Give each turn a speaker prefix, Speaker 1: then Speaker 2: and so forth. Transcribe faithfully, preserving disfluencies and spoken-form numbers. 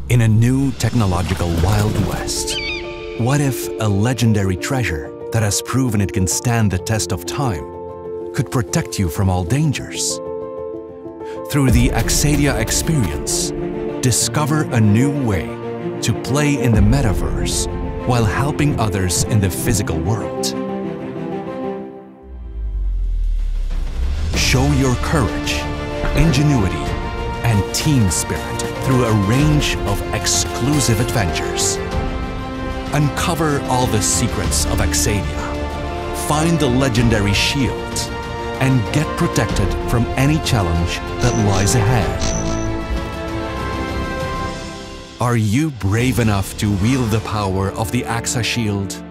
Speaker 1: In a new technological Wild West, what if a legendary treasure that has proven it can stand the test of time could protect you from all dangers? Through the Axadia experience, discover a new way to play in the metaverse while helping others in the physical world. Show your courage, ingenuity, and team spirit through a range of exclusive adventures. Uncover all the secrets of Axadia, find the legendary shield, and get protected from any challenge that lies ahead. Are you brave enough to wield the power of the Axa Shield?